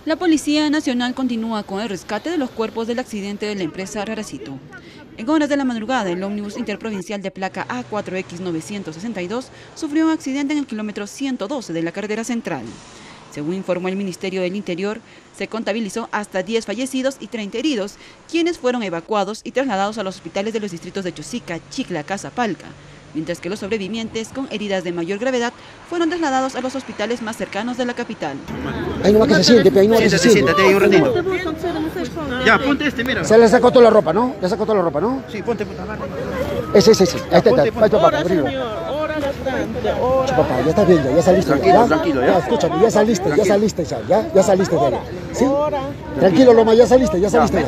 La Policía Nacional continúa con el rescate de los cuerpos del accidente de la empresa Raracito. En horas de la madrugada, el ómnibus interprovincial de placa A4X962 sufrió un accidente en el kilómetro 112 de la carretera central. Según informó el Ministerio del Interior, se contabilizó hasta 10 fallecidos y 30 heridos, quienes fueron evacuados y trasladados a los hospitales de los distritos de Chosica, Chicla, Casapalca, mientras que los sobrevivientes con heridas de mayor gravedad fueron trasladados a los hospitales más cercanos de la capital. Ahí nomás que se siente, ahí nomás que se siente. Siéntate ahí un ratito. Ya, ponte este, mira. Se le sacó toda la ropa, ¿no? Le sacó toda la ropa, ¿no? Sí, ponte. Ese. Ahí está. Ahí papá, arriba. Papá, ya está bien, ya saliste. Tranquilo, ya. Escúchame, ya saliste de ahí. ¿Sí? Tranquilo, Loma, ya saliste.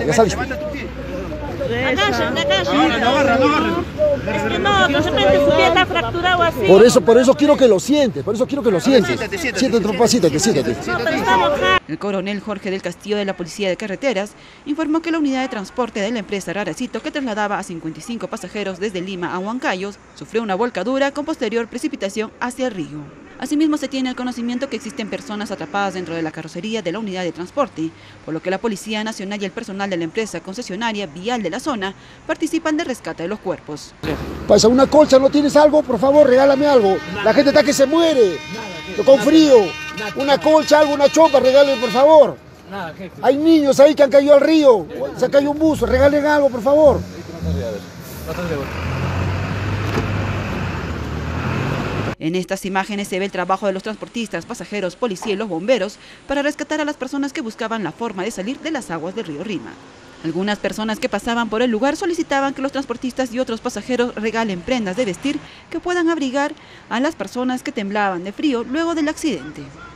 Agarra. Es que no, de repente su pie está fracturado así. Por eso quiero que lo sientes, Siéntate, papá, siéntate. El coronel Jorge del Castillo de la Policía de Carreteras informó que la unidad de transporte de la empresa Raracito, que trasladaba a 55 pasajeros desde Lima a Huancayo, sufrió una volcadura con posterior precipitación hacia el río. Asimismo, se tiene el conocimiento que existen personas atrapadas dentro de la carrocería de la unidad de transporte, por lo que la Policía Nacional y el personal de la empresa concesionaria vial de la zona participan del rescate de los cuerpos. Pasa una colcha, ¿no tienes algo? Por favor, regálame algo. La gente está que se muere. Con frío. Una colcha, algo, una chopa, regalen, por favor. Hay niños ahí que han caído al río. Se ha caído un buzo, regalen algo, por favor. En estas imágenes se ve el trabajo de los transportistas, pasajeros, policía y los bomberos para rescatar a las personas que buscaban la forma de salir de las aguas del río Rima. Algunas personas que pasaban por el lugar solicitaban que los transportistas y otros pasajeros regalen prendas de vestir que puedan abrigar a las personas que temblaban de frío luego del accidente.